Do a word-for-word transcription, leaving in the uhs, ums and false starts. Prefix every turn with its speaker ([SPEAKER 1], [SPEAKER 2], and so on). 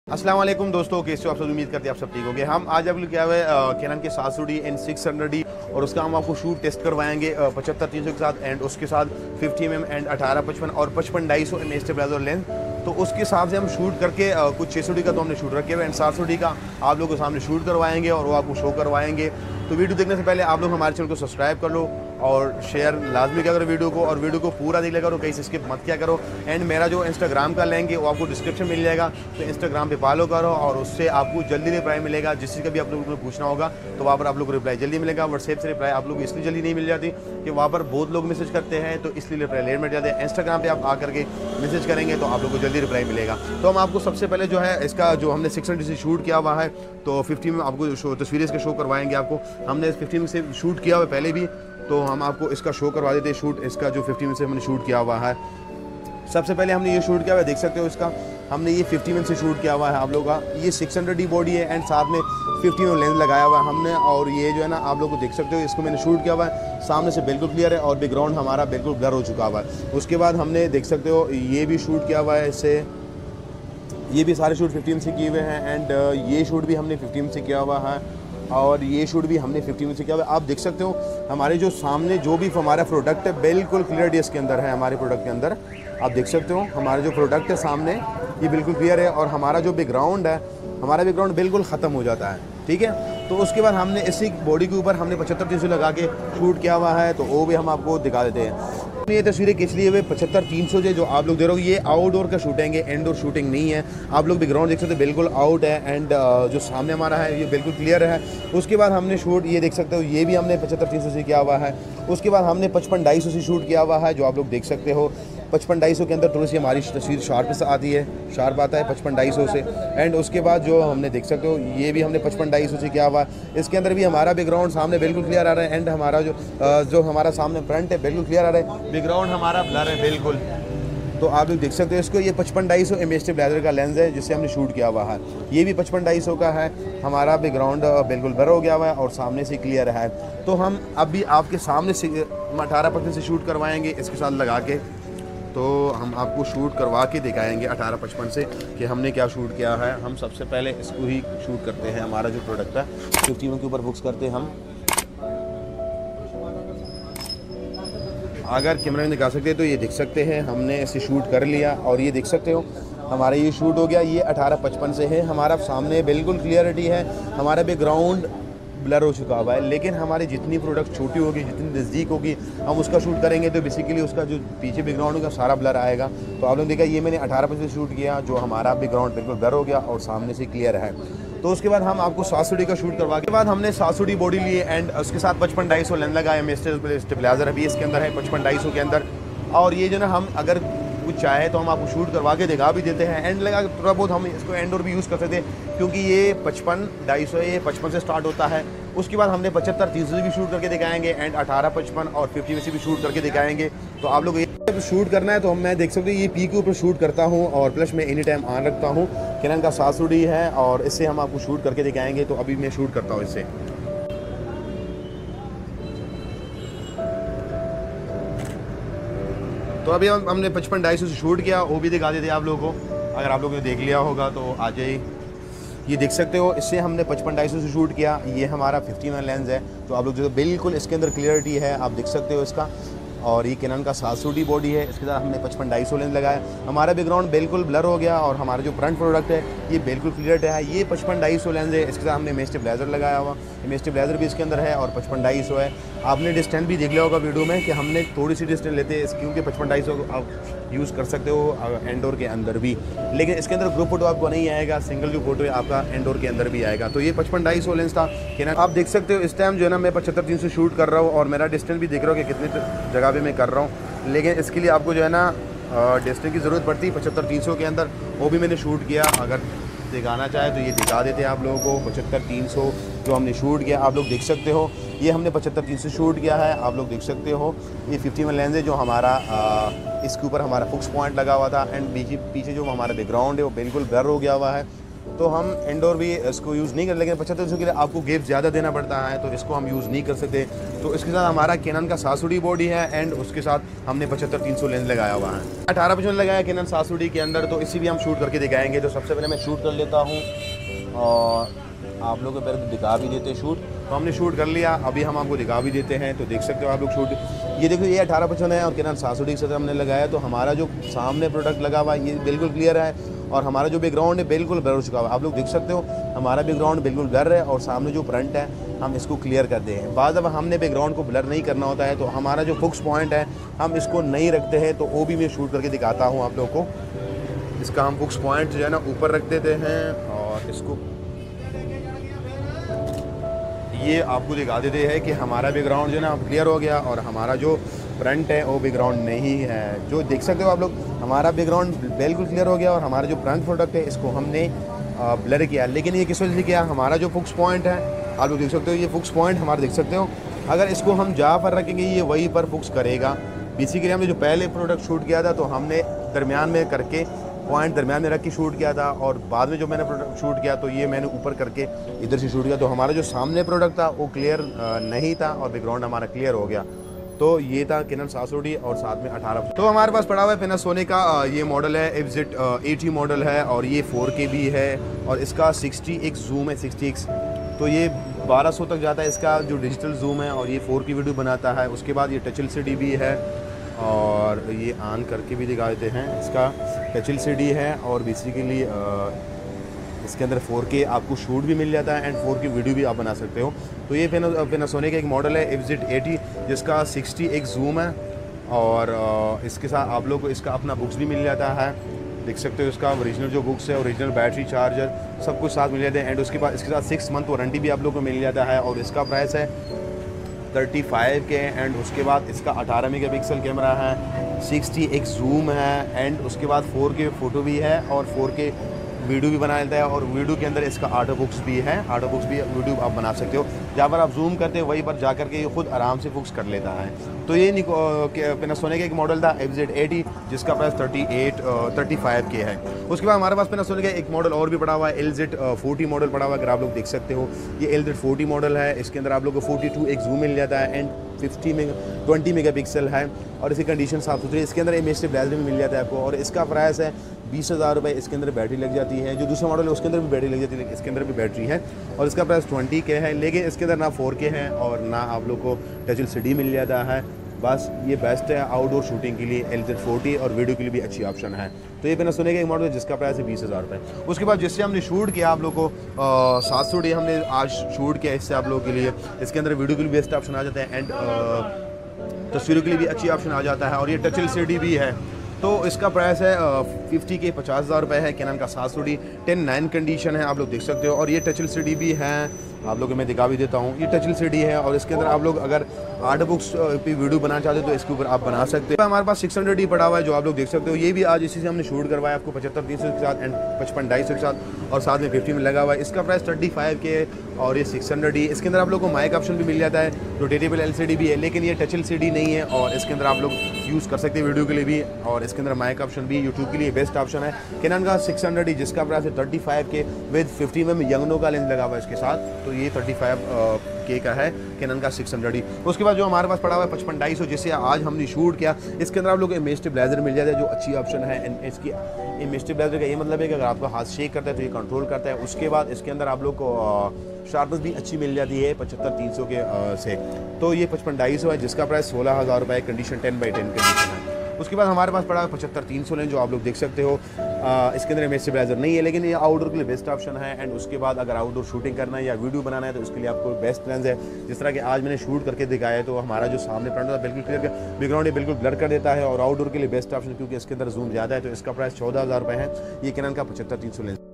[SPEAKER 1] अस्सलाम वालेकुम दोस्तों, कैसे हो आप सब? उम्मीद करते हैं आप सब ठीक होंगे। हम आज आप लोग क्या हुआ है कैनन के सात सौ D and six hundred D और उसका हम आपको शूट टेस्ट करवाएंगे पचहत्तर तीन सौ के साथ एंड उसके साथ फिफ्टी एम एम एंड अठारह पचपन और पचपन ढाई सौ एम स्टेबलाइजर लेंस। तो उसके हिसाब से हम शूट करके आ, कुछ छः सौ डी का तो हमने शूट रखे हुए एंड सात सौ डी का आप लोगों के सामने शूट करवाएंगे और वो आपको शो करवाएंगे। तो वीडियो देखने से पहले आप लोग हमारे चैनल को सब्सक्राइब कर लो और शेयर लाजमी क्या करो वीडियो को, और वीडियो को पूरा देख लिया करो, कहीं से स्किप मत क्या करो। एंड मेरा जो इंस्टाग्राम का लिंक है वो आपको डिस्क्रिप्शन मिल जाएगा, तो इंस्टाग्राम पे फॉलो करो और उससे आपको जल्दी रिप्लाई मिलेगा। जिस चीज़ का भी आप लोगों को पूछना होगा तो वहाँ पर आप लोग को रिप्लाई जल्दी मिलेगा। व्हाट्सएप से रिप्लाई आप लोग को इसलिए जल्दी नहीं मिल जाती कि वहाँ पर बहुत लोग मैसेज करते हैं, तो इसलिए रिप्लाई लेट मिल जाते हैं। इंस्टाग्राम पर आप आकर के मैसेज करेंगे तो आप लोग को जल्दी रिप्लाई मिलेगा। तो हम आपको सबसे पहले जो है इसका जो हमने सिक्स हंड्रेड से शूट किया हुआ है, तो फिफ्टी में आपको शो तस्वीरें इसके शो करवाएंगे। आपको हमने फिफ्टीन से शूट किया हुआ पहले भी, तो हम आपको इसका शो करवा देते हैं शूट इसका जो फिफ्टी से हमने शूट किया हुआ है। सबसे पहले हमने ये शूट किया हुआ है, देख सकते हो इसका हमने ये फिफ्टी में से शूट किया हुआ है आप लोगों का। ये सिक्स हंड्रेड डी बॉडी है एंड साथ में फिफ्टी में लेंस लगाया हुआ है हमने, और ये जो है ना आप लोग को देख सकते हो इसको मैंने शूट किया हुआ है। सामने से बिल्कुल क्लियर है और बैकग्राउंड हमारा बिल्कुल ब्लर हो चुका हुआ है। उसके बाद हमने देख सकते हो ये भी शूट किया हुआ है इससे, ये भी सारे शूट फिफ्टीन से किए हुए हैं एंड ये शूट भी हमने फिफ्टीन से किया हुआ है और ये शूट भी हमने फिफ्टीन से किया हुआ है। आप देख सकते हो हमारे जो सामने जो भी हमारा प्रोडक्ट है बिल्कुल क्लियरिटी इसके अंदर है। हमारे प्रोडक्ट के अंदर आप देख सकते हो हमारा जो प्रोडक्ट है सामने ये बिल्कुल क्लियर है और हमारा जो बैकग्राउंड है हमारा बैकग्राउंड बिल्कुल ख़त्म हो जाता है, ठीक है। तो उसके बाद हमने इसी बॉडी के ऊपर हमने पचहत्तर तीन सौ लगा के शूट किया हुआ है, तो वो भी हम आपको दिखा देते हैं। ये तस्वीरें किस लिए हुए पचहत्तर तीन सौ जो आप लोग दे रहे हो, ये आउटडोर का शूटिंग है, इनडोर शूटिंग नहीं है। आप लोग बैकग्राउंड देख सकते हो बिल्कुल आउट है एंड जो सामने हमारा है ये बिल्कुल क्लियर है। उसके बाद हमने शूट ये देख सकते हो ये भी हमने पचहत्तर तीन सौ से किया हुआ है। उसके बाद हमने पचपन ढाई सौ से शूट किया हुआ है, जो आप लोग देख सकते हो। पचपन ढाई सौ के अंदर थोड़ी सी हमारी तस्वीर शार्प से आती है, शार्प आता है पचपन ढाई सौ से। एंड उसके बाद जो हमने देख सकते हो ये भी हमने पचपन ढाई सौ से किया हुआ है। इसके अंदर भी हमारा बैकग्राउंड सामने बिल्कुल क्लियर आ रहा है एंड हमारा जो जो हमारा सामने फ्रंट है बिल्कुल क्लियर आ रहा है, बैकग्राउंड हमारा ब्लर है बिल्कुल। तो आप लोग देख सकते हो इसको, ये पचपन ढाई सौ एम एस टी ब्लेजर का लेंस है जिससे हमने शूट किया हुआ है। ये भी पचपन ढाई सौ का है, हमारा बैकग्राउंड बिल्कुल ब्लर हो गया हुआ है और सामने से क्लियर है। तो हम अभी आपके सामने से अठारह पचपन से शूट करवाएंगे इसके साथ लगा के, तो हम आपको शूट करवा के दिखाएंगे अठारह पचपन से कि हमने क्या शूट किया है। हम सबसे पहले इसको ही शूट करते हैं, हमारा जो प्रोडक्ट है फिफ्टी के ऊपर बुक्स करते हैं हम। अगर कैमरा में दिखा सकते हैं तो ये देख सकते हैं हमने इसे शूट कर लिया और ये देख सकते हो हमारा ये शूट हो गया। ये अठारह पचपन से है, हमारा सामने बिल्कुल क्लियरिटी है, हमारा बैकग्राउंड ब्लर हो चुका हुआ है। लेकिन हमारी जितनी प्रोडक्ट छोटी होगी, जितनी नज़दीक होगी, हम उसका शूट करेंगे तो बेसिकली उसका जो पीछे बैकग्राउंड होगा सारा ब्लर आएगा। तो आप लोग देखा ये मैंने अठारह पचपन से शूट किया, जो हमारा बैकग्राउंड बिल्कुल ब्लर हो गया और सामने से क्लियर है। तो उसके बाद हम आपको सात सौ डी का शूट करवा के बाद हमने सात सौ डी बॉडी लिए एंड उसके साथ पचपन ढाई सौ लेंस लगाया। मिस्टर स्टेबलाइजर अभी इसके अंदर है पचपन ढाई सौ के अंदर, और ये जो ना हम अगर कुछ चाहे तो हम आपको शूट करवा के दिखा भी देते हैं। एंड लगा थोड़ा बहुत हम इसको एंड और भी यूज़ करते थे क्योंकि ये पचपन ढाई सौ ये पचपन से स्टार्ट होता है। उसके बाद हमने पचहत्तर तीन सौ से भी शूट करके दिखाएंगे एंड अठारह पचपन और फिफ्टी में से भी शूट करके दिखाएंगे। तो आप लोग ये शूट करना है तो हम मैं देख सकते हो ये पी के ऊपर शूट करता हूँ और प्लस मैं एनी टाइम ऑन रखता हूँ। कैनन का सात सौ डी है और इससे हम आपको शूट करके दिखाएंगे। तो अभी मैं शूट करता हूँ इससे। तो अभी हम हमने पचपन ढाई सौ से शूट किया, वो भी दिखा देते आप लोगों को, अगर आप लोगों ने देख लिया होगा तो आ जाइए। ये देख सकते हो इससे हमने पचपन ढाई सौ से शूट किया। ये हमारा फिफ्टी में लेंस है, तो आप लोग जो बिल्कुल इसके अंदर क्लियरिटी है आप देख सकते हो इसका। और ये कैनन का सात सौ डी बॉडी है, इसके साथ हमने पचपन ढाई सौ लेंस लगाया। हमारा बैकग्राउंड बिल्कुल ब्लर हो गया और हमारा जो फ्रंट प्रोडक्ट है ये बिल्कुल क्लियर है। ये पचपन ढाई सौ लेंस है, इसके साथ हमने एम स्टेबलाइजर लगाया हुआ। एम स्टेबलाइजर भी इसके अंदर है और पचपन ढाई सौ है। आपने डिस्टेंस भी देख लिया होगा वीडियो में कि हमने थोड़ी सी डिस्टेंस लेते हैं क्योंकि पचपन ढाई सौ आप यूज़ कर सकते हो एंडोर के अंदर भी, लेकिन इसके अंदर ग्रुप फोटो आपको नहीं आएगा, सिंगल जो फोटो है आपका एंडोर के अंदर भी आएगा। तो ये पचपन ढाई सौ लेंस था कैनन। आप देख सकते हो इस टाइम जो है ना मैं पचहत्तर तीन सौ शूट कर रहा हूँ और मेरा डिस्टेंस भी देख रहा हूँ कि कितनी जगह पे मैं कर रहा हूँ, लेकिन इसके लिए आपको जो है ना डिस्टेंस की ज़रूरत पड़ती है पचहत्तर तीन सौ के अंदर। वो भी मैंने शूट किया, अगर दिखाना चाहे तो ये दिखा देते हैं आप लोगों को। पचहत्तर तीन सौ जो हमने शूट किया आप लोग देख सकते हो, ये हमने पचहत्तर तीन सौ शूट किया है, आप लोग देख सकते हो। ये फिफ्टी में लेंस है जो हमारा आ, इसके ऊपर हमारा फोकस पॉइंट लगा हुआ था एंड पीछे पीछे जो हमारा बैकग्राउंड है वो बिल्कुल ब्लर हो गया हुआ है। तो हम इंडोर भी इसको यूज़ नहीं कर, लेकिन पचहत्तर सौ के लिए आपको गिफ्ट ज़्यादा देना पड़ता है, तो इसको हम यूज़ नहीं कर सकते। तो इसके साथ हमारा कैनन का सात सौ डी बॉडी है एंड उसके साथ हमने पचहत्तर तीन सौ लेंस लगाया हुआ है। अठारह पचपन लगाया कैनन सात सौ डी के अंदर, तो इसी भी हम शूट करके दिखाएंगे। तो सबसे पहले मैं शूट कर लेता हूँ और आप लोगों को पहले दिखा भी देते हैं शूट। तो हमने शूट कर लिया, अभी हम आपको दिखा भी देते हैं। तो देख सकते हो आप लोग शूट, ये देखो ये अठारह पचपन है और कैनन सात सौ डी के साथ हमने लगाया। तो हमारा जो सामने प्रोडक्ट लगा हुआ है ये बिल्कुल क्लियर है और हमारा जो बैकग्राउंड है बिल्कुल ब्लर हो चुका है। आप लोग देख सकते हो हमारा बैकग्राउंड बिल्कुल ब्लर है और सामने जो फ्रंट है हम इसको क्लियर करते हैं। बाद अब हमने बैकग्राउंड को ब्लर नहीं करना होता है, तो हमारा जो फोकस पॉइंट है हम इसको नहीं रखते हैं। तो वो भी मैं शूट करके दिखाता हूँ आप लोग को। इसका हम फोकस पॉइंट जो है ना ऊपर रख देते हैं और इसको ये आपको दिखा देते हैं कि हमारा बैकग्राउंड जो है ना क्लियर हो गया और हमारा जो फ्रंट है वो बैकग्राउंड नहीं है। जो देख सकते हो आप लोग हमारा बैकग्राउंड बिल्कुल क्लियर हो गया और हमारा जो फ्रंट प्रोडक्ट है इसको हमने ब्लर किया। लेकिन ये किस वजह से किया, हमारा जो फोकस पॉइंट है आप लोग देख सकते हो, ये फोकस पॉइंट हमारा देख सकते हो, अगर इसको हम जहाँ पर रखेंगे ये वहीं पर फोकस करेगा। बेसिकली हमने जो पहले प्रोडक्ट शूट किया था तो हमने दरमियान में करके पॉइंट दरमियान में रख के शूट किया था और बाद में जो मैंने प्रोडक्ट शूट किया तो ये मैंने ऊपर करके इधर से शूट किया। तो हमारा जो सामने प्रोडक्ट था वो क्लियर नहीं था और बैकग्राउंड हमारा क्लियर हो गया। तो ये था कैनन सात सौ डी और साथ में अठारह। तो हमारे पास पड़ा हुआ है पैनासोनिक का ये मॉडल है, एफ जेड एटी मॉडल है और ये फोर के भी है और इसका सिक्सटी एक्स जूम है, सिक्सटी एक्स। तो ये बारह सौ तक जाता है इसका जो डिजिटल जूम है और ये फोर की वीडियो बनाता है। उसके बाद ये टच एल सी डी भी है और ये ऑन करके भी दिखा देते हैं। इसका टच एल सी डी है और बेसिकली इसके अंदर फोर के आपको शूट भी मिल जाता है एंड फोर की वीडियो भी आप बना सकते हो। तो ये पैनासोनिक का एक मॉडल है एफ जेड एटी जिसका सिक्सटी एक्स जूम है और इसके साथ आप लोग को इसका अपना बुक्स भी मिल जाता है। देख सकते हो इसका ओरिजिनल जो बुक्स है, ओरिजिनल बैटरी चार्जर सब कुछ साथ मिल जाते हैं एंड उसके बाद इसके साथ सिक्स मंथ वारंटी भी आप लोग को मिल जाता है और इसका प्राइस है थर्टी फाइव के एंड उसके बाद इसका अठारह मेगा पिक्सल कैमरा है, सिक्सटी एक्स जूम है एंड उसके बाद फोर के फ़ोटो भी है और फोर के वीडियो भी बना लेता है और वीडियो के अंदर इसका ऑटो बुक्स भी है। ऑटो बुक्स भी वीडियो आप बना सकते हो, जहाँ पर आप जूम करते हो वहीं पर जा करके ये खुद आराम से बुक्स कर लेता है। तो ये पैनासोनिक का एक मॉडल था एफ जेड एटी जिसका price thirty eight thirty five के है। उसके बाद हमारे पास पैनासोनिक का एक मॉडल और भी पड़ा हुआ है, एल जेड फोर्टी मॉडल पड़ा हुआ है। अगर आप लोग देख सकते हो ये एल जेड फोर्टी मॉडल है, इसके अंदर आप लोग को फोर्टी टू एक जूम मिल जाता है एंड फिफ्टी में ट्वेंटी मेगा पिक्सल है और इसकी कंडीशन साफ सुथरी। इसके अंदर इमेज स्टेबलाइजर भी मिल जाता है आपको और इसका प्राइस है बीस हज़ार रुपये। इसके अंदर बैटरी लग जाती है, जो दूसरा मॉडल है उसके अंदर भी बैटरी लग जाती है, इसके अंदर भी बैटरी है और इसका प्राइस ट्वेंटी के है। लेकिन इसके अंदर ना फोर के है और ना आप लोग को टच एल सी डी मिल जाता है। बस ये बेस्ट है आउटडोर शूटिंग के लिए, एल जेड फोर्टी और वीडियो के लिए भी अच्छी ऑप्शन है। तो ये पैनासोनिक का एक मॉडल है जिसका प्राइस है बीस हज़ार रुपये। उसके बाद जिससे हमने शूट किया आप लोग को सात सौ डी हमने आज शूट किया इससे आप लोगों के लिए, इसके अंदर वीडियो के लिए बेस्ट ऑप्शन आ जाता है एंड तस्वीरों के लिए भी अच्छी ऑप्शन आ जाता है और ये टच एल सी डी भी है। तो इसका प्राइस है फिफ्टी के पचास हज़ार रुपये है। कैनन का सात सौ डी टेन नाइन कंडीशन है, आप लोग देख सकते हो और ये टच एल सी डी भी है, आप लोगों को मैं दिखा भी देता हूँ। ये टच एल सी डी है और इसके अंदर आप लोग अगर आर्ट बुक्स पे वीडियो बनाना चाहते हो तो इसके ऊपर आप बना सकते हो। हमारे पास सिक्स हंड्रेड डी पड़ा हुआ है जो आप लोग देख सकते हो, ये भी आज इसी से हमने शूट करवाया आपको पचहत्तर तीन सौ के साथ एंड पचपन ढाई सौ के साथ और साथ में फिफ्टी में लगा हुआ है। इसका प्राइस थर्टी फाइव के और ये सिक्स हंड्रेड डी। इसके अंदर आप लोग को माइक ऑप्शन भी मिल जाता है, रोटेटेबल एल सी डी भी है, लेकिन ये टच एल सी डी नहीं है और इसके अंदर आप लोग यूज़ कर सकते हैं वीडियो के लिए भी और इसके अंदर माइक ऑप्शन भी यूट्यूब के लिए बेस्ट ऑप्शन है। कैनन का सिक्स हंड्रेड डी जिसका प्राइस है thirty five K with fifty में यंगनो का लेंस लगा हुआ है इसके साथ, तो ये थर्टी फाइव के का है कैनन का सिक्स हंड्रेड डी। उसके बाद जो हमारे पास पड़ा हुआ है पचपन ढाई सौ जिससे आज हमने शूट किया, इसके अंदर आप लोग को इमेज स्टेबलाइजर मिल जाता है जो अच्छी ऑप्शन है। इसकी इमेज स्टेबलाइजर का ये मतलब है कि अगर आपका हाथ शेक करता है तो ये कंट्रोल करता है। उसके बाद इसके अंदर आप लोग को शार्पनेस भी अच्छी मिल जाती है पचहत्तर तीन सौ के से। तो ये पचपन ढाई सौ है जिसका प्राइस सोलह हज़ार रुपये, condition ten by ten condition है। उसके बाद हमारे पास पड़ा है पचहत्तर तीन सौ लें जो आप लोग देख सकते हो। आ, इसके अंदर इमेज स्टेबलाइजर नहीं है लेकिन ये आउटडोर के लिए बेस्ट ऑप्शन है एंड उसके बाद अगर आउटडोर शूटिंग करना है या वीडियो बनाना है तो उसके लिए आपको बेस्ट लेंस है। जिस तरह कि आज मैंने शूट करके दिखाया है तो हमारा जो सामने फ्रंट था बिल्कुल क्लियर, बैकग्राउंड ये बिल्कुल ब्लर कर देता है और आउटडोर के लिए बेस्ट ऑप्शन क्योंकि इसके अंदर जूम ज़्यादा है। तो इसका प्राइस चौदह हज़ार रुपये है। ये कैनन का पचहत्तर तीन सौ लेंस।